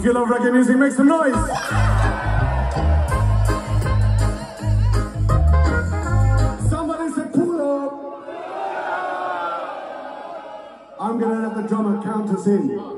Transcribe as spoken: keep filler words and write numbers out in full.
you love reggae music, make some noise! Somebody say pull up! I'm gonna let the drummer count us in.